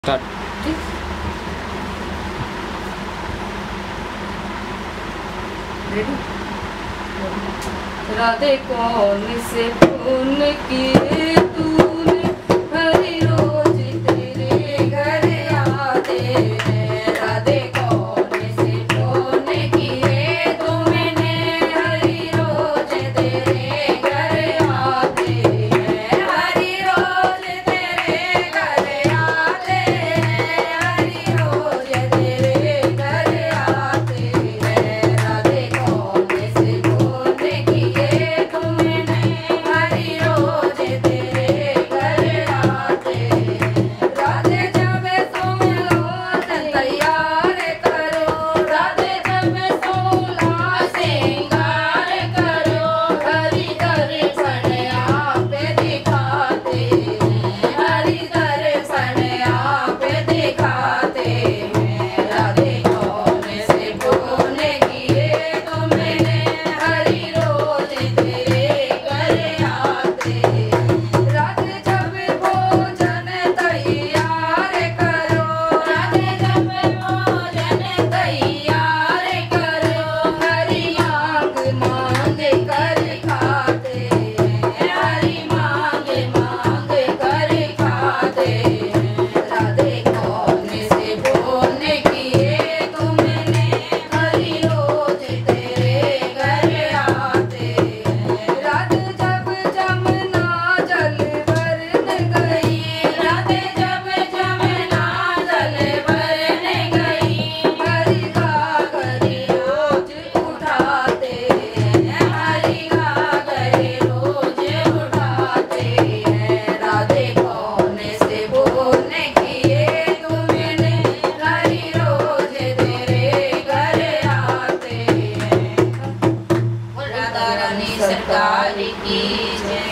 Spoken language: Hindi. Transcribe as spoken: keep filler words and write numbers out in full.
स्टार्ट। राधे कौन से फोन किए तूने, हरी रोज तेरे घर आते हैं। राधे कौन से फोन किए तूने, हरी रोज तेरे घर आते हैं। हरी रोज तेरे घर आते हैं। हरी रोज तेरे घर आते हैं। राधे कौन से फोन किए तूने, हरी रोज तेरे घर आते हैं। राधे जब तुम लोग तैयार करो, राधे जब सोलह श्रृंगार करो, हरि दर्शन आप दिखाते हैं। हरि दर्शन आप दिखाते हैं। राधे कौन से फोन किए तुमने, हरि रोज तेरे घर आते हैं। राधे जब भोजन तैयार करो, राधे जब भोजन तैयार करो, हरि मांग मांग कर खाते हैं। हरि मांग मांग कर खाते हैं। राधे कौन से फोन किए तुमने, हरि रोज तेरे घर आते हैं। राधे जब जमुना जल भरने गई, राधे जब जमुना जल भरने गई, हरि गागर रोज उठाते हैं। हरि गागर रोज उठाते हैं। राधे कौन से फोन किए तुमने, हरि रोज तेरे घर आते हैं। राधा रानी सरकार की जय।